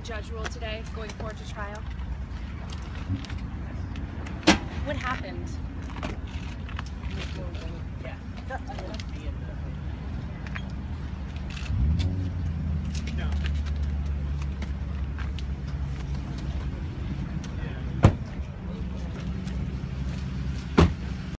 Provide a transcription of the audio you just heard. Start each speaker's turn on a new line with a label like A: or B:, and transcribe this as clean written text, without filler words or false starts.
A: judge ruled today going forward to trial? What happened?
B: Yeah.